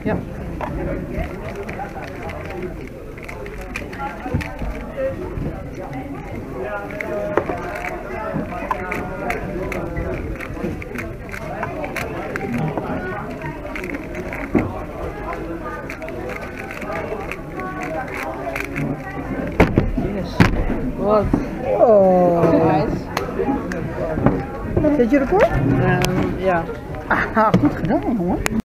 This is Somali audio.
Ja. Yes. Wat? Oh. Nice. Zit je ervoor? Ja. Ah, goed gedaan, jongen.